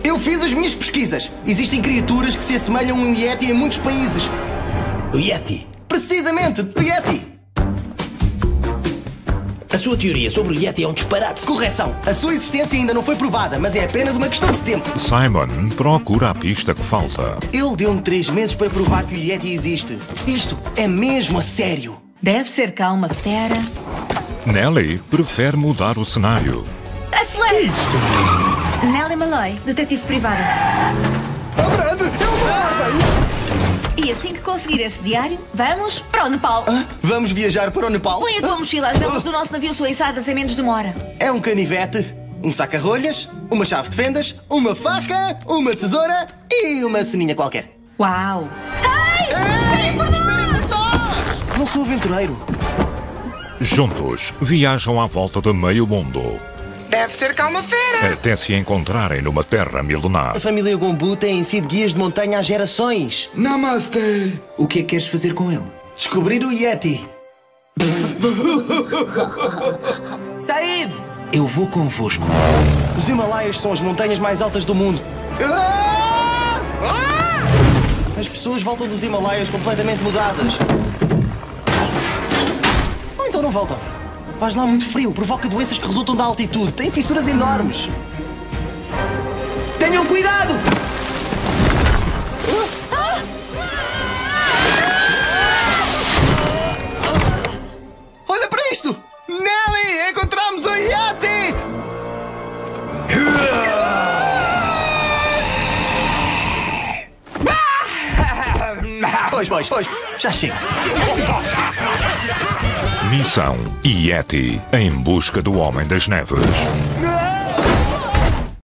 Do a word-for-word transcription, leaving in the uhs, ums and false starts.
Eu fiz as minhas pesquisas. Existem criaturas que se assemelham a um Yeti em muitos países. O Yeti? Precisamente, o Yeti. A sua teoria sobre o Yeti é um disparate. Correção. A sua existência ainda não foi provada, mas é apenas uma questão de tempo. Simon procura a pista que falta. Ele deu-me três meses para provar que o Yeti existe. Isto é mesmo a sério. Deve ser cá uma fera. Nellie prefere mudar o cenário. Acelere! Nellie Malloy, detetive privada. Abrande, eu não E assim que conseguir esse diário, vamos para o Nepal. ah, Vamos viajar para o Nepal? Põe a tua mochila, as velas do nosso navio são içadas em menos de uma hora. É um canivete, um saca-rolhas, uma chave de fendas, uma faca, uma tesoura e uma ceninha qualquer. Uau! Ei, esperem por nós! Não sou aventureiro. Juntos, viajam à volta de meio mundo. Deve ser cá uma fera. Até se encontrarem numa terra milenar. A família Gombu tem sido guias de montanha há gerações. Namaste! O que é que queres fazer com ele? Descobrir o Yeti. Said! Eu vou convosco. Os Himalaias são as montanhas mais altas do mundo. Ah! Ah! As pessoas voltam dos Himalaias completamente mudadas. Ou então não voltam. Vais lá muito frio, provoca doenças que resultam da altitude. Tem fissuras enormes. Tenham cuidado! Olha para isto! Nelly, encontramos o Yeti! Pois, pois, pois, já chega. Missão Yeti em busca do Homem das Neves.